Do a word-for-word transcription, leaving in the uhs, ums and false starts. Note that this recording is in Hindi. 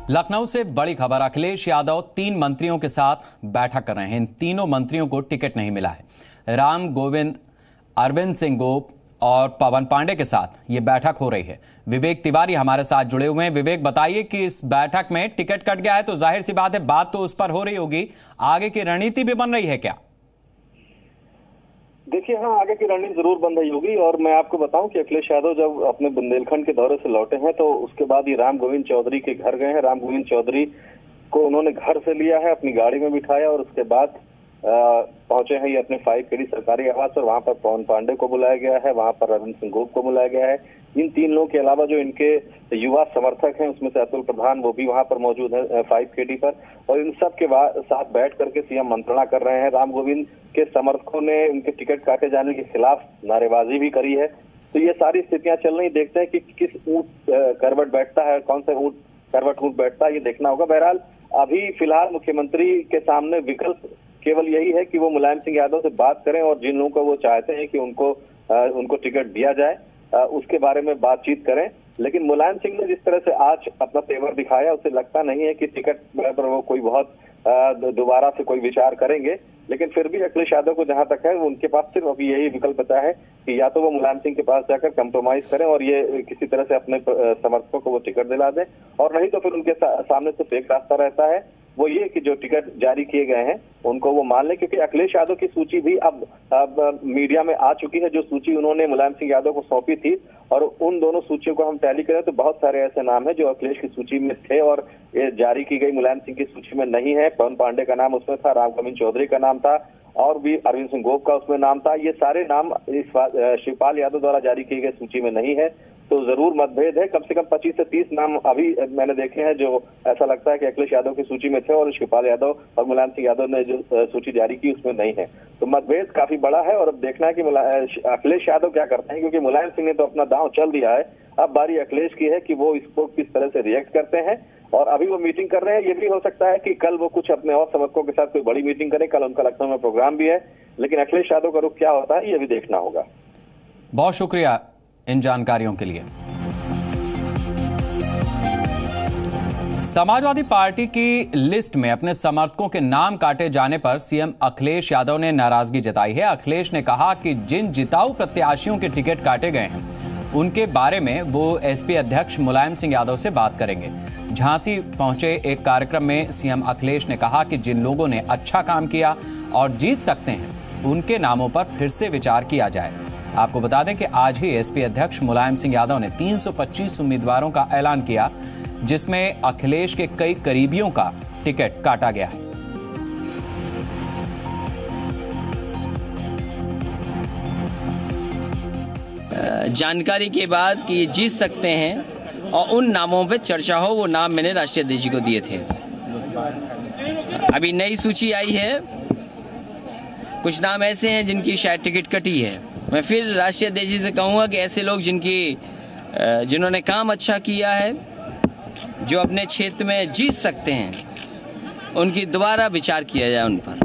लखनऊ से बड़ी खबर। अखिलेश यादव तीन मंत्रियों के साथ बैठक कर रहे हैं। इन तीनों मंत्रियों को टिकट नहीं मिला है। राम गोविंद, अरविंद सिंह गोप और पवन पांडे के साथ ये बैठक हो रही है। विवेक तिवारी हमारे साथ जुड़े हुए हैं। विवेक, बताइए कि इस बैठक में टिकट कट गया है तो जाहिर सी बात है बात तो उस पर हो रही होगी, आगे की रणनीति भी बन रही है क्या? देखिए, हाँ, आगे की रणनीति जरूर बन रही होगी। और मैं आपको बताऊं कि अखिलेश यादव जब अपने बुंदेलखंड के दौरे से लौटे हैं तो उसके बाद ये राम गोविंद चौधरी के घर गए हैं। राम गोविंद चौधरी को उन्होंने घर से लिया है, अपनी गाड़ी में बिठाया और उसके बाद पहुंचे हैं ये अपने फाइव केडी सरकारी आवास पर। वहां पर पवन पांडे को बुलाया गया है, वहां पर अरविंद सिंह गोप को बुलाया गया है। इन तीन लोगों के अलावा जो इनके युवा समर्थक हैं उसमें से अतुल प्रधान, वो भी वहां पर मौजूद है फाइव केडी पर। और इन सब के साथ बैठ करके सीएम मंत्रणा कर रहे हैं। राम गोविंद के समर्थकों ने उनके टिकट काटे जाने के खिलाफ नारेबाजी भी करी है। तो ये सारी स्थितियां चल रही। देखते हैं कि किस ऊंट करवट बैठता है, कौन सा ऊंट करवट ऊंट बैठता है, ये देखना होगा। बहरहाल अभी फिलहाल मुख्यमंत्री के सामने विकल्प केवल यही है कि वो मुलायम सिंह यादव से बात करें और जिन लोगों को वो चाहते हैं कि उनको आ, उनको टिकट दिया जाए आ, उसके बारे में बातचीत करें। लेकिन मुलायम सिंह ने जिस तरह से आज अपना तेवर दिखाया, उसे लगता नहीं है कि टिकट पर वो कोई बहुत दोबारा से कोई विचार करेंगे। लेकिन फिर भी अखिलेश यादव को जहां तक है उनके पास सिर्फ अभी यही विकल्प बचा है कि या तो वो मुलायम सिंह के पास जाकर कंप्रोमाइज करें और ये किसी तरह से अपने समर्थकों को वो टिकट दिला दें, और नहीं तो फिर उनके सामने सिर्फ एक रास्ता रहता है, वो ये कि जो टिकट जारी किए गए हैं उनको वो मान लें। क्योंकि अखिलेश यादव की सूची भी अब, अब मीडिया में आ चुकी है। जो सूची उन्होंने मुलायम सिंह यादव को सौंपी थी, और उन दोनों सूचियों को हम टैली करें तो बहुत सारे ऐसे नाम हैं जो अखिलेश की सूची में थे और ये जारी की गई मुलायम सिंह की सूची में नहीं है। पवन पांडे का नाम उसमें था, राम गोविंद चौधरी का नाम था और भी अरविंद सिंह गोप का उसमें नाम था। ये सारे नाम इस शिवपाल यादव द्वारा जारी की गई सूची में नहीं है। तो जरूर मतभेद है। कम से कम पच्चीस से तीस नाम अभी मैंने देखे हैं जो ऐसा लगता है कि अखिलेश यादव की सूची में थे और शिवपाल यादव और मुलायम सिंह यादव ने जो सूची जारी की उसमें नहीं है। तो मतभेद काफी बड़ा है और अब देखना है कि अखिलेश यादव क्या करते हैं, क्योंकि मुलायम सिंह ने तो अपना दांव चल दिया है। अब बारी अखिलेश की है कि वो इसको किस तरह से रिएक्ट करते हैं। और अभी वो मीटिंग कर रहे हैं। ये भी हो सकता है कि कल वो कुछ अपने और समर्थकों के साथ कोई बड़ी मीटिंग करें। कल उनका लखनऊ में प्रोग्राम भी है, लेकिन अखिलेश यादव का रुख क्या होता है ये भी देखना होगा। बहुत शुक्रिया इन जानकारियों के लिए। समाजवादी पार्टी की लिस्ट में अपने समर्थकों के नाम काटे जाने पर सीएम अखिलेश यादव ने नाराजगी जताई है। अखिलेश ने कहा कि जिन जिताऊ प्रत्याशियों के टिकट काटे गए हैं उनके बारे में वो एसपी अध्यक्ष मुलायम सिंह यादव से बात करेंगे। झांसी पहुंचे एक कार्यक्रम में सीएम अखिलेश ने कहा कि जिन लोगों ने अच्छा काम किया और जीत सकते हैं उनके नामों पर फिर से विचार किया जाए। आपको बता दें कि आज ही एसपी अध्यक्ष मुलायम सिंह यादव ने तीन सौ पच्चीस उम्मीदवारों का ऐलान किया, जिसमें अखिलेश के कई करीबियों का टिकट काटा गया है। जानकारी के बाद कि ये जीत सकते हैं और उन नामों पे चर्चा हो, वो नाम मैंने राष्ट्रीय अध्यक्ष जी को दिए थे। अभी नई सूची आई है, कुछ नाम ऐसे हैं जिनकी शायद टिकट कटी है। मैं फिर राष्ट्रीय अध्यक्ष जी से कहूँगा कि ऐसे लोग जिनकी जिन्होंने काम अच्छा किया है, जो अपने क्षेत्र में जीत सकते हैं, उनकी दोबारा विचार किया जाए उन पर।